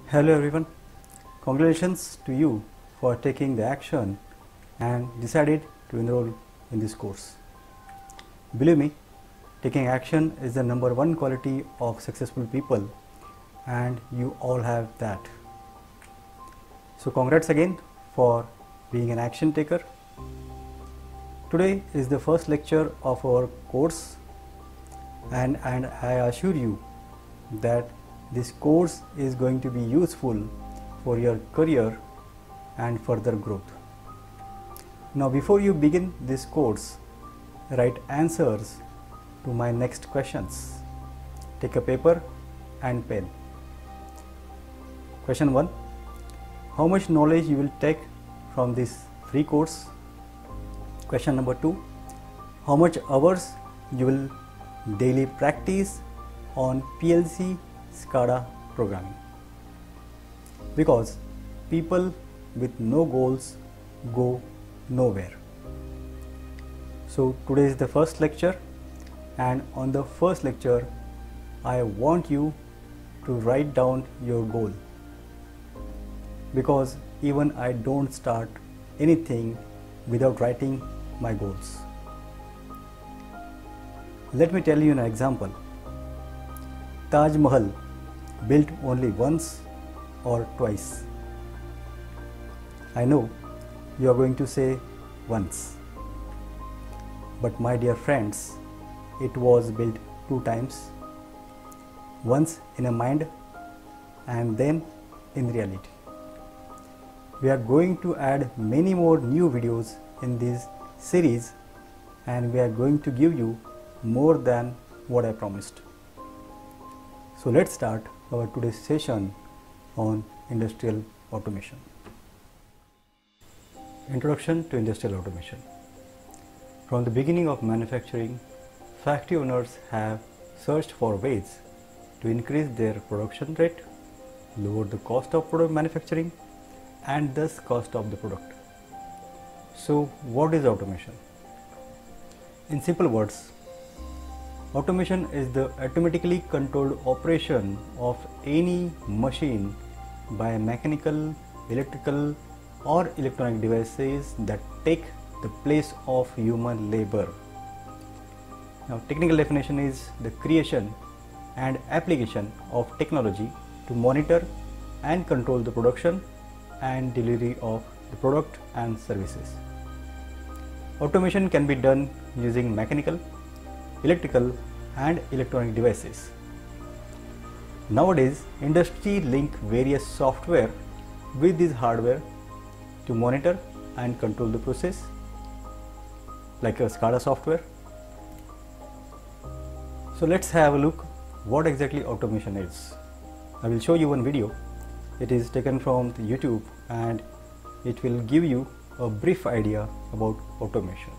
Hello everyone, congratulations to you for taking the action and decided to enroll in this course. Believe me, taking action is the number one quality of successful people and you all have that. So congrats again for being an action taker. Today is the first lecture of our course and I assure you that this course is going to be useful for your career and further growth. Now before you begin this course, write answers to my next questions. Take a paper and pen. Question 1. How much knowledge you will take from this free course? Question number 2. How much hours you will daily practice on PLC SCADA programming? Because people with no goals go nowhere. So today is the first lecture, and on the first lecture I want you to write down your goal, because even I don't start anything without writing my goals. Let me tell you an example. Taj Mahal built only once or twice. I know you are going to say once, but my dear friends, it was built 2 times, once in a mind and then in reality. We are going to add many more new videos in this series, and we are going to give you more than what I promised. So let's start our today's session on industrial automation. Introduction to industrial automation. From the beginning of manufacturing, factory owners have searched for ways to increase their production rate, lower the cost of product manufacturing, and thus cost of the product. So what is automation? In simple words, automation is the automatically controlled operation of any machine by mechanical, electrical or electronic devices that take the place of human labor. Now, technical definition is the creation and application of technology to monitor and control the production and delivery of the product and services. Automation can be done using mechanical, electrical and electronic devices. Nowadays, industry link various software with this hardware to monitor and control the process, like a SCADA software. So let's have a look what exactly automation is. I will show you one video. It is taken from the YouTube and it will give you a brief idea about automation.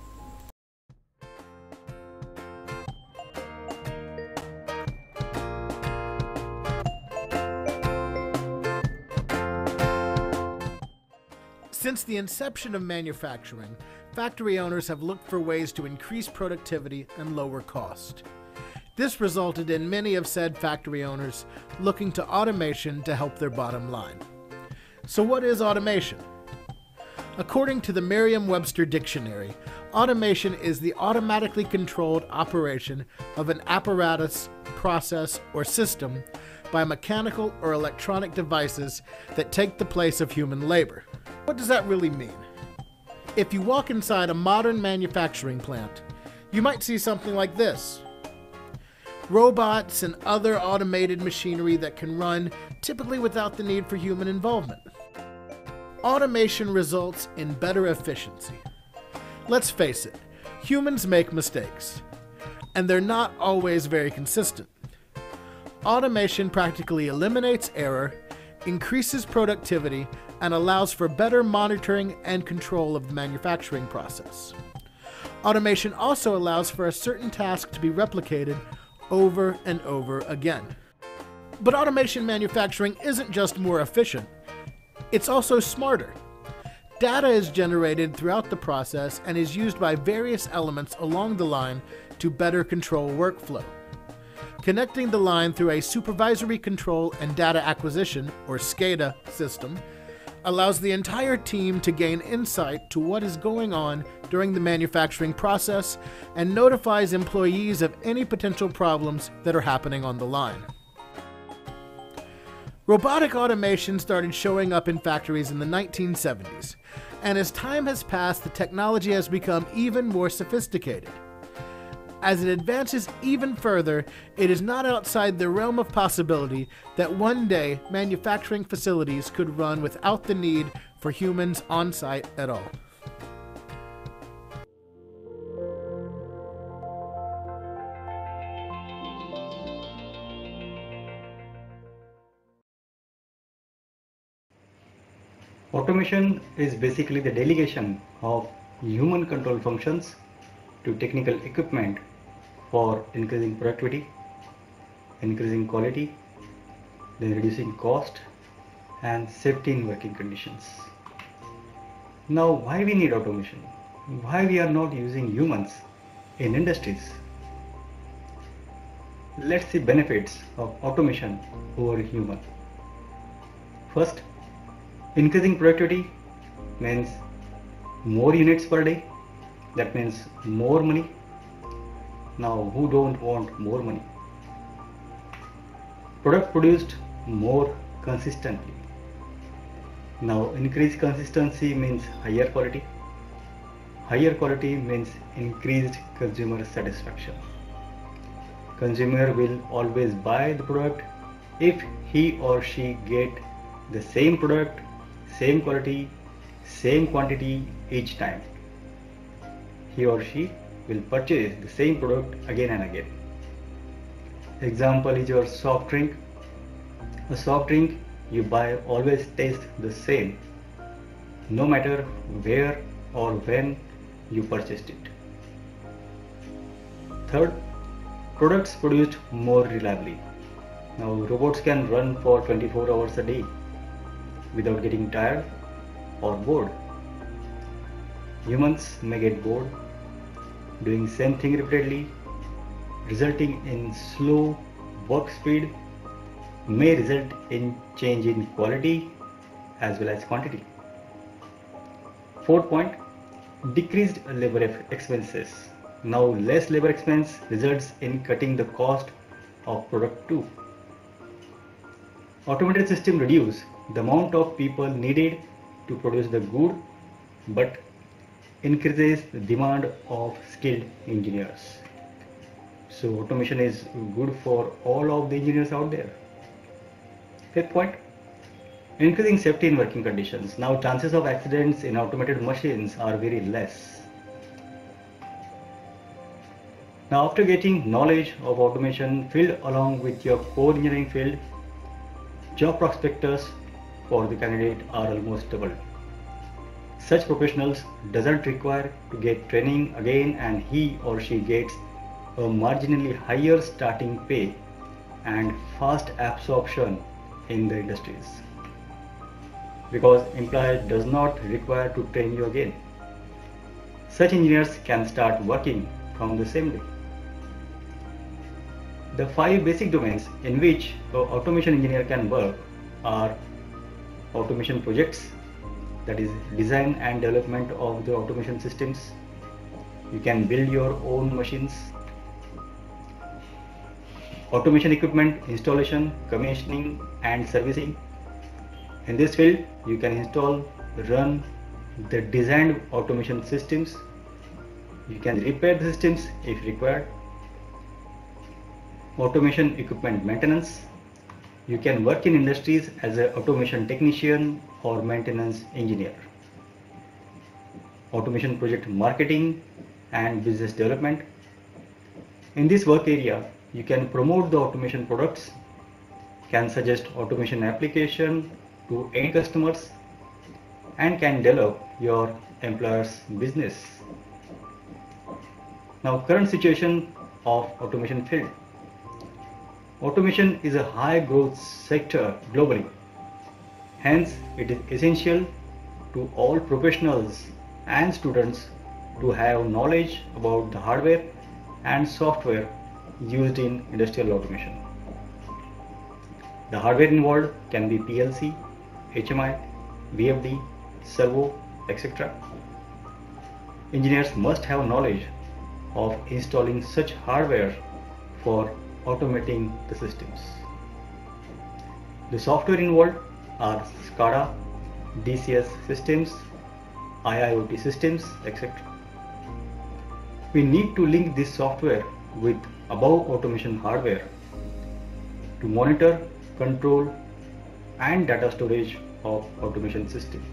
Since the inception of manufacturing, factory owners have looked for ways to increase productivity and lower cost. This resulted in many of said factory owners looking to automation to help their bottom line. So what is automation? According to the Merriam-Webster Dictionary, automation is the automatically controlled operation of an apparatus, process, or system by mechanical or electronic devices that take the place of human labor. What does that really mean? If you walk inside a modern manufacturing plant, you might see something like this. Robots and other automated machinery that can run typically without the need for human involvement. Automation results in better efficiency. Let's face it, humans make mistakes, and they're not always very consistent. Automation practically eliminates error, increases productivity, and allows for better monitoring and control of the manufacturing process. Automation also allows for a certain task to be replicated over and over again. But automation manufacturing isn't just more efficient, it's also smarter. Data is generated throughout the process and is used by various elements along the line to better control workflow. Connecting the line through a supervisory control and data acquisition, or SCADA, system allows the entire team to gain insight to what is going on during the manufacturing process and notifies employees of any potential problems that are happening on the line. Robotic automation started showing up in factories in the 1970s, and as time has passed, the technology has become even more sophisticated. As it advances even further, it is not outside the realm of possibility that one day manufacturing facilities could run without the need for humans on site at all. Automation is basically the delegation of human control functions to technical equipment for increasing productivity, increasing quality, then reducing cost and safety in working conditions. Now, why we need automation? Why we are not using humans in industries? Let's see benefits of automation over human. First, increasing productivity means more units per day. That means more money. Now, who don't want more money? Product produced more consistently. Now, increased consistency means higher quality. Higher quality means increased consumer satisfaction. Consumer will always buy the product if he or she get the same product, same quality, same quantity each time. He or she will purchase the same product again and again. Example is your soft drink. A soft drink you buy always tastes the same, no matter where or when you purchased it. Third, products produced more reliably. Now, robots can run for 24 hours a day without getting tired or bored. Humans may get bored doing same thing repeatedly, resulting in slow work speed, may result in change in quality as well as quantity. Fourth point, decreased labor expenses. Now, less labor expense results in cutting the cost of product too. Automated system reduce the amount of people needed to produce the good, but increases the demand of skilled engineers. So automation is good for all of the engineers out there. Fifth point, increasing safety in working conditions. Now, chances of accidents in automated machines are very less. Now, after getting knowledge of automation field along with your core engineering field, job prospectus for the candidate are almost doubled. Such professionals doesn't require to get training again, and he or she gets a marginally higher starting pay and fast absorption in the industries, because employer does not require to train you again. Such engineers can start working from the same day. The 5 basic domains in which an automation engineer can work are automation projects, that is design and development of the automation systems. You can build your own machines. Automation equipment installation, commissioning and servicing. In this field, you can install, run the designed automation systems. You can repair the systems if required. Automation equipment maintenance. You can work in industries as an automation technician or maintenance engineer. Automation project marketing and business development. In this work area, you can promote the automation products, can suggest automation application to end customers, and can develop your employer's business. Now, current situation of automation field. Automation is a high growth sector globally. Hence, it is essential to all professionals and students to have knowledge about the hardware and software used in industrial automation. The hardware involved can be PLC, HMI, VFD, servo, etc. Engineers must have knowledge of installing such hardware for automating the systems. The software involved are SCADA, DCS systems, IIoT systems, etc. We need to link this software with above automation hardware to monitor, control, and data storage of automation system.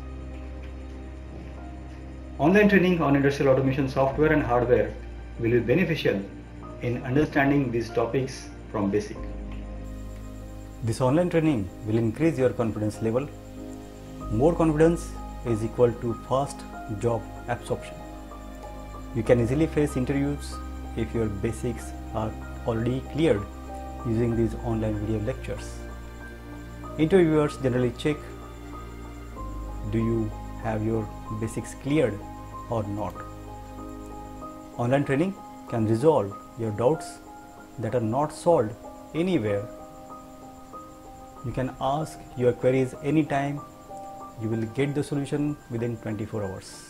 Online training on industrial automation software and hardware will be beneficial in understanding these topics from basic. This online training will increase your confidence level. More confidence is equal to fast job absorption. You can easily face interviews if your basics are already cleared using these online video lectures. Interviewers generally check, do you have your basics cleared or not? Online training can resolve your doubts that are not solved anywhere. You can ask your queries anytime. You will get the solution within 24 hours.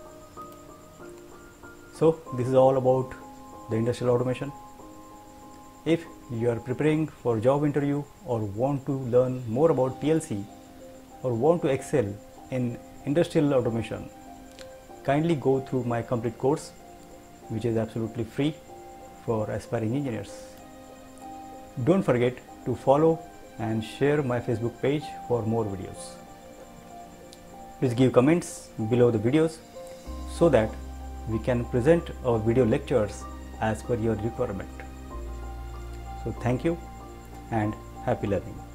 So this is all about the industrial automation. If you are preparing for job interview or want to learn more about PLC or want to excel in industrial automation, kindly go through my complete course, which is absolutely free for aspiring engineers. Don't forget to follow and share my Facebook page for more videos. Please give comments below the videos so that we can present our video lectures as per your requirement. So thank you and happy learning.